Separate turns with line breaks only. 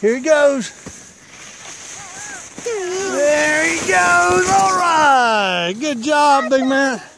Here he goes. There he goes. All right. Good job, big man.